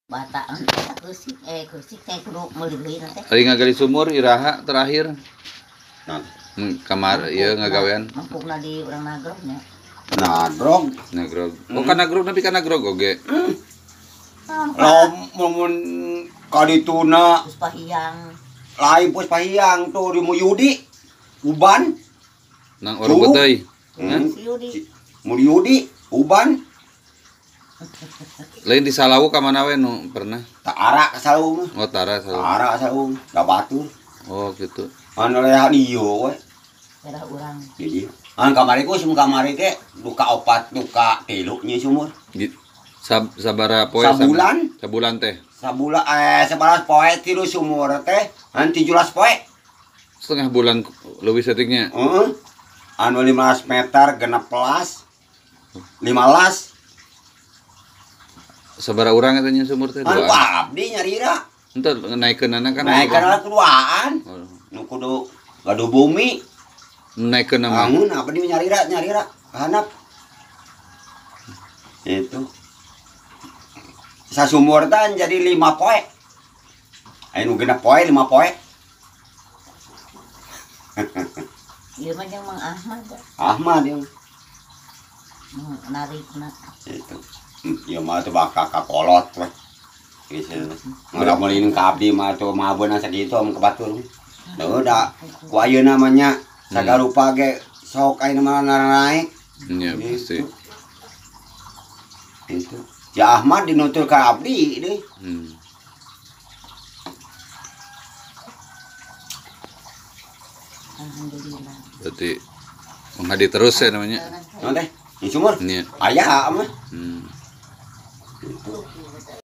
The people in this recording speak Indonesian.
Bataan kusik teh kudu meuli teh. Ari ngagali sumur iraha terakhir. Nah, Kamar ieu ngagawean. Mampukna di urang nagrog nya. Nagrog. Oh kan nagrog tapi kan nagrog oge. Lamun kadituna Terus pahiyang. lain pos pahiyang tuh di Muyudi Uban Nang Orogo teuy. Si Yudi. Muyudi Uban Lain di Salawu ka mana we nu pernah? tak ara ka Salawu mah. Oh Tara Salawu. Ara ka Salawu, da batur. Oh gitu. Anu leha dieu we. Daerah urang. Di dieu. Kamari ku sum kamari teh duka 4 duka 3 nya sumur. Sabara poe Sabulan? Sabulan teh. Sabulan 11 poe tilu sumur teh, 17 poe. Setengah bulan leuwih saeutiknya. Heeh. Anu 15 meter genep pelas. 15. Sabara urang eta nya sumur teh? Anu Duaan. abdi nyarira. Henteu naikeunana kan. Naikkeun keduaan. Oh. Nu kudu gaduh bumi. Naikeun mah. Bangun abdi nyarira handap. Itu. Sasumur teh jadi 5 poe. Anu genep poe 5 poe. Ieu mah jeung Mang Ahmad. Ahmad yang Narikna. itu. Ya mah tuh bakal kakolot weh. Gitu. Ngalamun ka abdi mah tuh mabeuna sakitu am ke batur. Da udah ku ayeuna namanya sagarupa ge sok ayeuna mah naik. Iya pasti. Itu. Ya Ahmad dinutur ka abdi deui. Alhamdulillah. Berarti menghadi terus ya namanya. Naon teh? Di sumur? Iya. Aya mah. Hmm. Itu.